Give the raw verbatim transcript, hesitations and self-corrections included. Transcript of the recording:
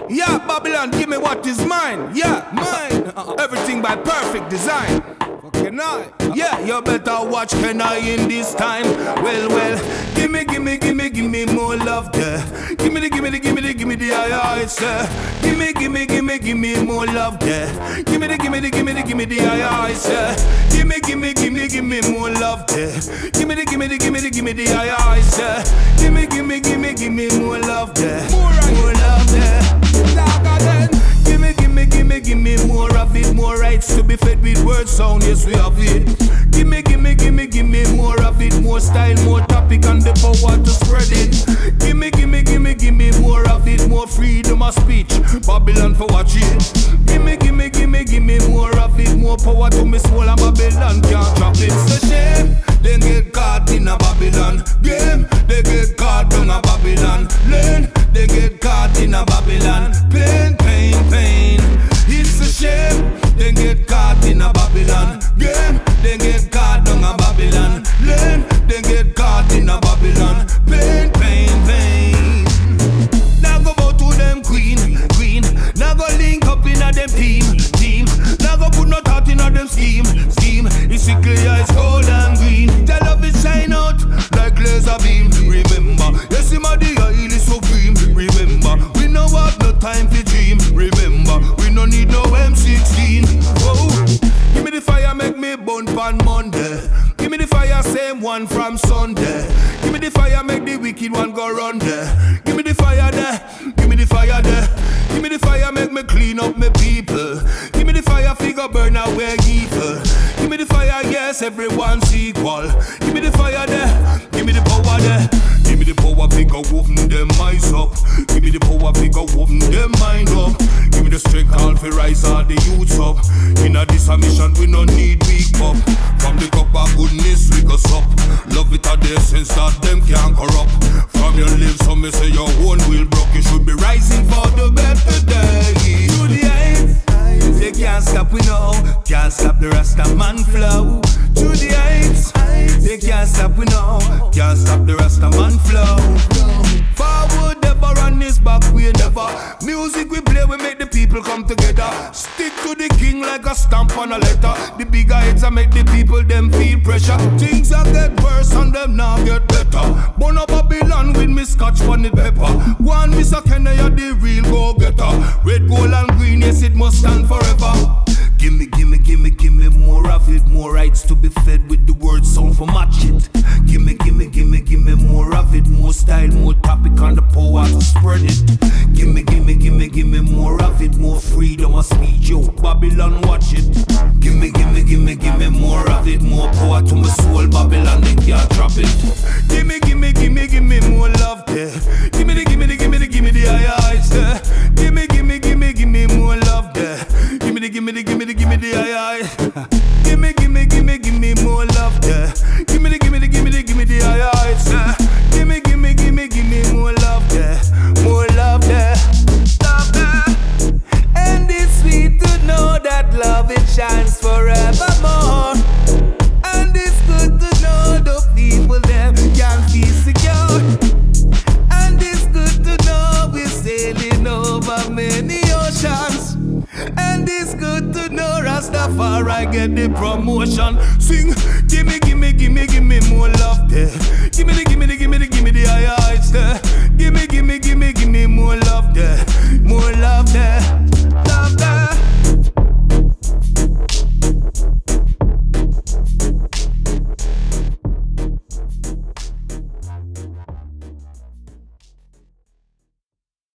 Yeah, Babylon, give me what is mine. Yeah, mine. Everything by perfect design. Can I? Yeah, you better watch Can I in this time. Well, well, give me, give me, give me, give me more love there. Give me the, give me the, give me the, give me the aye aye, sir. Give me, give me, give me, give me more love there. Give me the, give me the, give me the, give me the aye aye, sir. Give me, give me, give me, give me more love there. Give me the, give me the, give me the, give me the aye aye, sir. Give me, give me, give me, give me more love there. More, more love there. Give me, give me, give me, give me more of it. More rights to be fed with word sound, yes we have it. Give me, give me, give me, give me more of it. More style, more topic and the power to spread it. Give me, give me, give me, give me more of it. More freedom of speech, Babylon for watch it. Give me, give me, give me, give me more of it. More power to me soul and Babylon can't drop it. It's a shame, they get caught in a Babylon game. They get caught in a Babylon lane. They get caught in a Babylon pain, pain, pain. It's a shame, they get caught in a Babylon game. They get caught in a Babylon lane. They get caught in a Babylon pain, pain, pain. Now go bow to them queen, queen. Now go link up in a them team, team. Now go put no thought in a them scheme, scheme. It's sickly, it's gold and green. Tell love it shine out like laser beam. Remember, yes, him a the oil is supreme. Remember, we no have no time for dream. Remember, we no need no M sixteen. Whoa. Give me the fire, make me burn pan Monday. Give me the fire, same one from Sunday. Give me the fire, make the wicked one go run there. Give me the fire there, give me the fire there. Give me the fire, make me clean up my people. Give me the fire, figure burn away evil. Give me the fire, yes, everyone's equal. Give me the fire there, give me the power there. Give me the power, figure open them eyes up. Give me the power, figure open them mind up. Give me the strength, call for rise all the youths up. In a this a mission, we no need weak up. From the cup of goodness, we go up. Love it at the essence that them can't corrupt. From your lips, some may say your own will broke. You should be rising for the better day. To the heights, they can't stop we know. Can't stop the Rasta man flow. To the heights, they can't stop we know. Can't stop the Rasta man flow. Forward never run this back we never. Music we play we make the people come together. Stick to the king like a stamp on a letter. The bigger heads I make the people them feel pressure. Things I get worse and them now get better. Burn up Babylon with me scotch on the pepper. One Mister Kenya the real go getter. Red, gold and green, yes it must stand forever. Give me, give me, give me, give me more of it. More rights to be fed with the word sound for match it. Give me, give me, give me, give me more of it. More style, more topic and the power to spread it. Give me, give me, give me, give me more of it. More freedom of speech, yo, Babylon watch it. Give me, give me, give me, give me more of it. More power to my soul, Babylon they can't drop it. Give me, give me, give me, give me more love there. Give me the, give me the, give me the, give me the aye aye there. Give me, give me, give me, give me more love there. Give me the, give me the, give me the, give me the aye aye. Give me, give me, give me, give me more love there. Give me the, give me the, give me the, give me the aye aye sir. Give me, give me, give me, give me more love there. More love there. Love there. And it's sweet to know that love it shines forevermore. And it's good to know the people them can feel secure. And it's good to know we're sailing over many oceans. And it's good to know Rastafari get the promotion. Sing, gimme, gimme, gimme, gimme more love there. Gimme the, gimme the, gimme the, gimme the aye aye there. Gimme, gimme, gimme, gimme more love there. More love there.